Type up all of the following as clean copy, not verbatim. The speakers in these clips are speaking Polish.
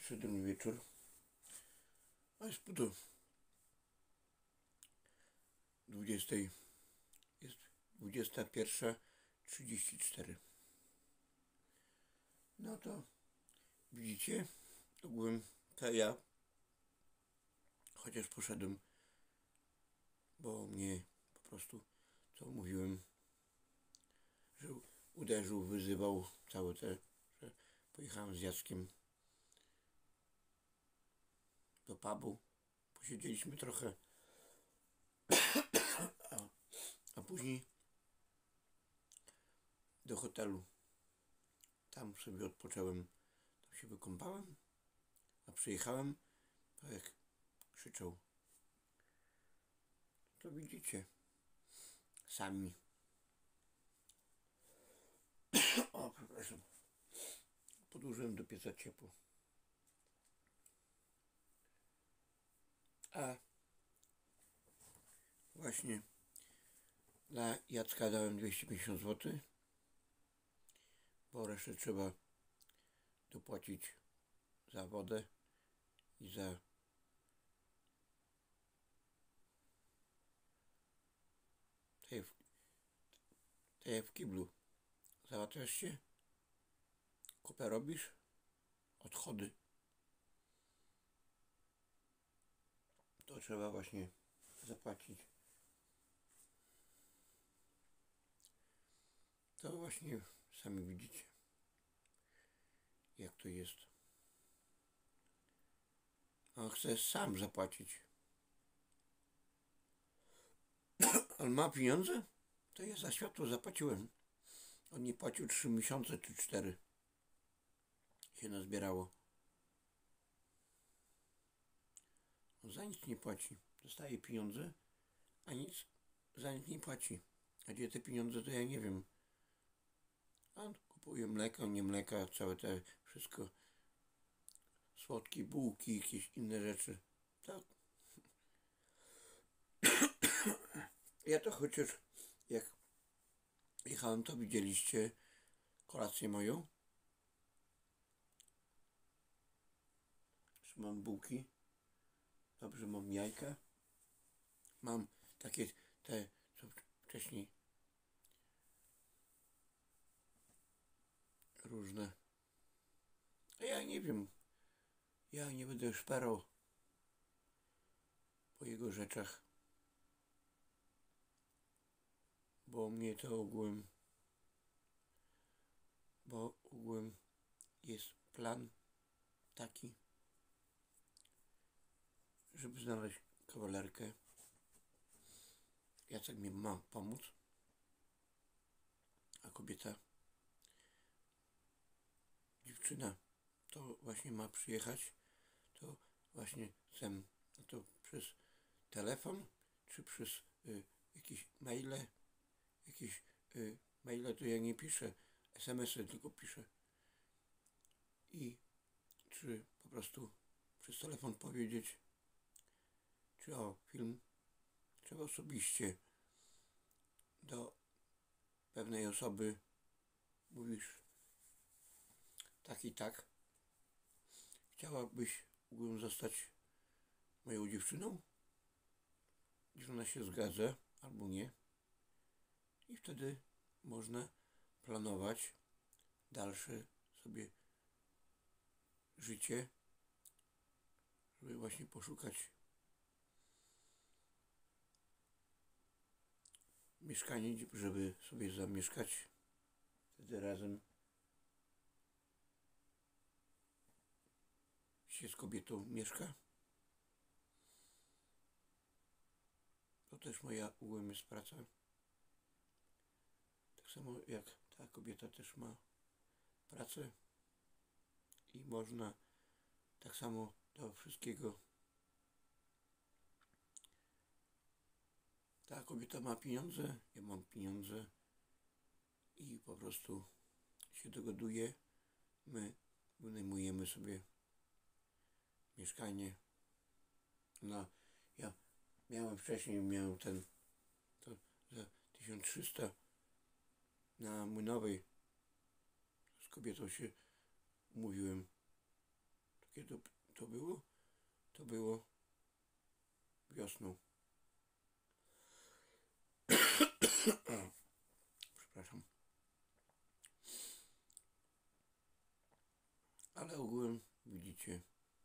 Przyszedł wieczór, a jest pół do 20. Jest 21:34. No to widzicie, ogółem to ja, chociaż poszedłem, bo mnie po prostu, co mówiłem, że uderzył, wyzywał całe te, że pojechałem z Jackiem do pubu, posiedzieliśmy trochę, a później do hotelu. Tam sobie odpocząłem, tam się wykąpałem, a przyjechałem, to jak krzyczał, to widzicie sami. O, przepraszam. Podłożyłem do pieca ciepło. A właśnie dla Jacka dałem 250 zł, bo resztę trzeba dopłacić za wodę i za w kiblu. Załatwiasz się? Kupę robisz? Odchody. To trzeba właśnie zapłacić. To właśnie sami widzicie, jak to jest. On chce sam zapłacić. On ma pieniądze? To ja za światło zapłaciłem. On nie płacił 3 miesiące czy 4. Się nazbierało. On za nic nie płaci. Dostaje pieniądze, a nic za nic nie płaci. A gdzie te pieniądze, to ja nie wiem. On kupuje mleko, nie mleka, całe te wszystko. Słodkie bułki, jakieś inne rzeczy. Tak. Ja to chociaż jak jechałem, to widzieliście kolację moją. Że mam bułki. Dobrze, mam jajka. Mam takie te, co wcześniej różne. A ja nie wiem. Ja nie będę szperał po jego rzeczach. Bo mnie to ogółem jest plan taki, żeby znaleźć kawalerkę. Jacek mi ma pomóc, a kobieta, dziewczyna, to właśnie ma przyjechać, to właśnie chcę, to przez telefon, czy przez jakieś maile, maile to ja nie piszę, SMS-y tylko piszę. I czy po prostu przez telefon powiedzieć, czy o film, czy osobiście do pewnej osoby mówisz tak i tak. Chciałabyś zostać moją dziewczyną? Dziewczyna się zgadza albo nie. I wtedy można planować dalsze sobie życie, żeby właśnie poszukać mieszkania, żeby sobie zamieszkać. Wtedy razem się z kobietą mieszka. To też moja jest praca. Tak samo jak ta kobieta też ma pracę i można tak samo do wszystkiego. Ta kobieta ma pieniądze, ja mam pieniądze i po prostu się dogaduje. My wynajmujemy sobie mieszkanie. No, ja miałem ten, to za 1300 na Młynowej. Z kobietą się umówiłem. Takie to to było? To było wiosną. Przepraszam. Ale ogółem widzicie.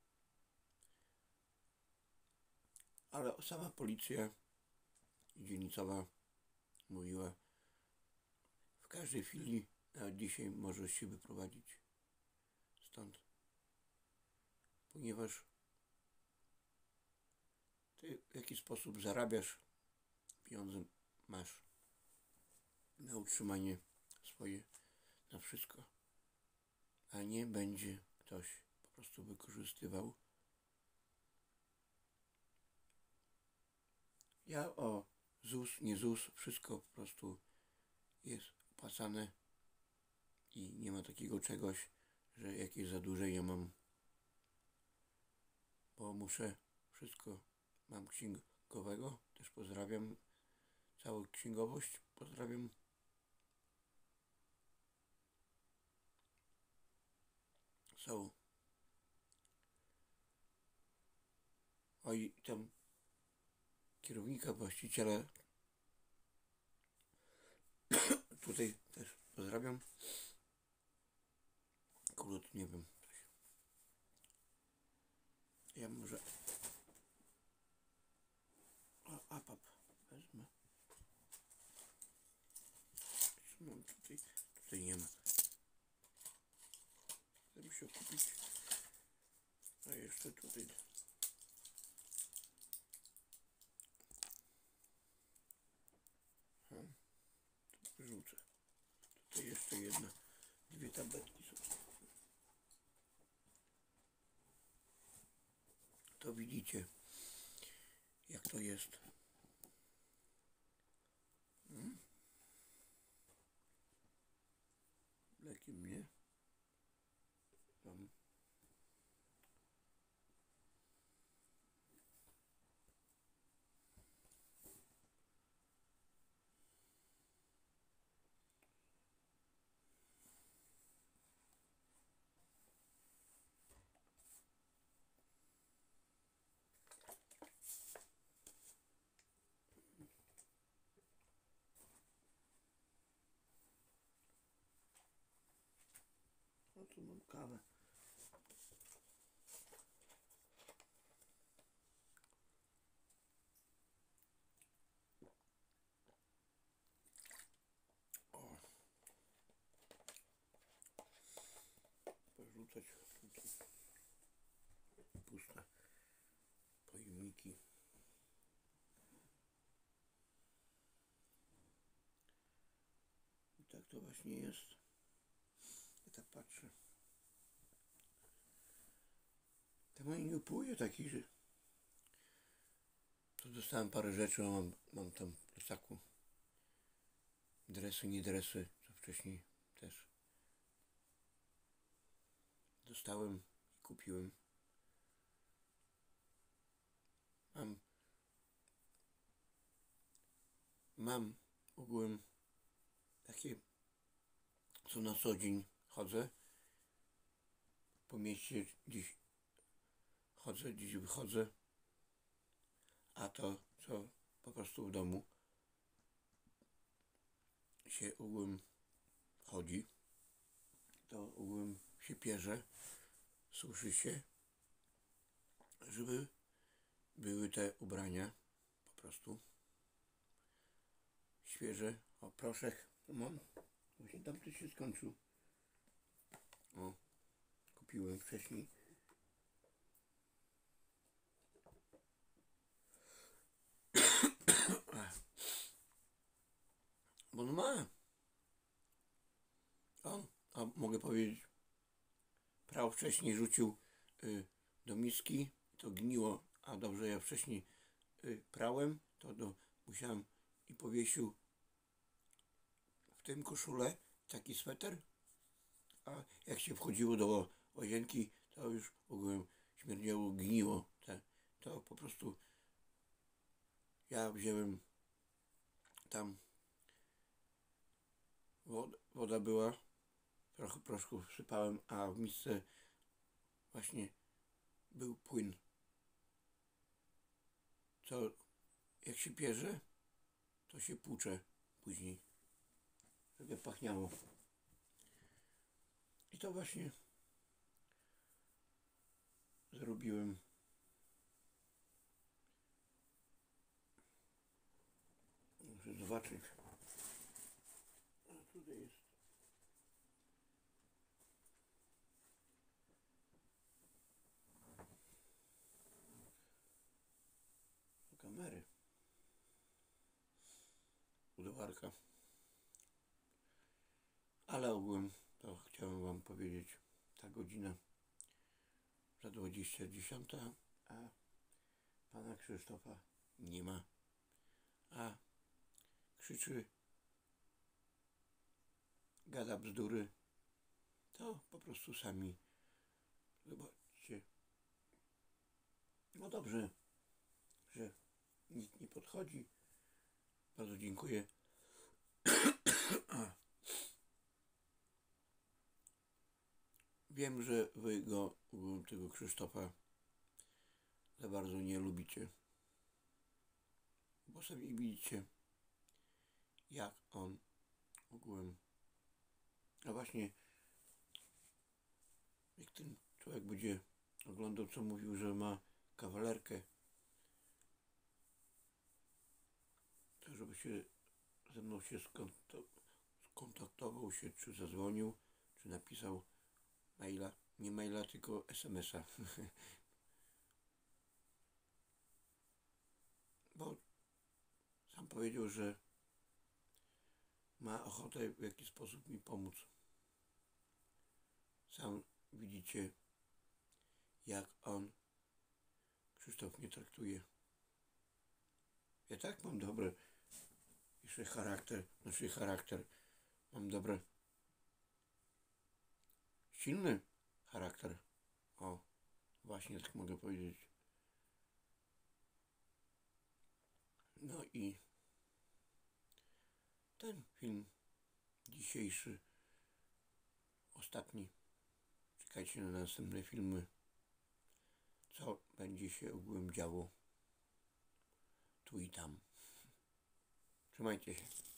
Ale sama policja i dzielnicowa mówiła, w każdej chwili, nawet dzisiaj, możesz się wyprowadzić stąd. Ponieważ ty w jakiś sposób zarabiasz, pieniądze masz na utrzymanie swoje, na wszystko. A nie będzie ktoś po prostu wykorzystywał. Ja o ZUS, nie ZUS, wszystko po prostu jest opłacane i nie ma takiego czegoś, że jakieś zadłużenia mam, bo muszę wszystko, mam księgowego, też pozdrawiam całą księgowość, pozdrawiam. Są. Oj, tam kierownika, właściciela, tutaj też pozdrawiam. Kurde, nie wiem. Ja może apap wezmę. Co mam tutaj? Tutaj nie ma. Chcę musiał kupić. A jeszcze tutaj. Wyrzucę. Tutaj jeszcze jedna. 2 tabletki są. To widzicie, jak to jest. Lekiem nie. Tam. No tu mam kawę. O. Porzucać tutaj puste pojemniki. I tak to właśnie jest. Ja tak patrzę. To moje nie upłynie taki, że tu dostałem parę rzeczy, mam tam w plecaku. Dresy, nie dresy, co wcześniej też dostałem i kupiłem. Mam ogółem takie, co na co dzień chodzę. Po mieście dziś chodzę, dziś wychodzę. A to, co po prostu w domu się ogółem chodzi, to ogółem się pierze, suszy się, żeby były te ubrania po prostu świeże. O, proszek mam. Właśnie tamty się skończył. O, kupiłem wcześniej. Bo on ma. A mogę powiedzieć, prał wcześniej rzucił do miski, to gniło, a dobrze ja wcześniej prałem, to musiałem i powiesił w tym koszulę, taki sweter, a jak się wchodziło do łazienki, to już ogółem śmierdziało, gniło. To po prostu ja wziąłem tam, woda była, trochę proszku wsypałem, a w misce właśnie był płyn, co jak się pierze, to się płucze później, żeby pachniało. I to właśnie zrobiłem. Muszę zobaczyć. A tutaj jest. Do kamery. Udowarka. Ale ogółem to chciałem wam powiedzieć. Ta godzina za 20:10, a pana Krzysztofa nie ma. A krzyczy, gada bzdury, to po prostu sami zobaczcie. No dobrze, że nikt nie podchodzi. Bardzo dziękuję. Wiem, że wy go, tego Krzysztofa, za bardzo nie lubicie. Bo sami widzicie, jak on ogółem. A właśnie, jak ten człowiek będzie oglądał, co mówił, że ma kawalerkę, to żeby się ze mną się skontaktował się, czy zadzwonił, czy napisał maila. Nie maila, tylko SMS-a. Bo sam powiedział, że ma ochotę w jakiś sposób mi pomóc. Sam widzicie, jak on, Krzysztof, mnie traktuje. Ja tak mam dobry jeszcze charakter, mam dobry, silny charakter. O, właśnie tak mogę powiedzieć. No i ten film dzisiejszy, ostatni. Czekajcie na następne filmy, co będzie się ogółem działo tu i tam. Trzymajcie się.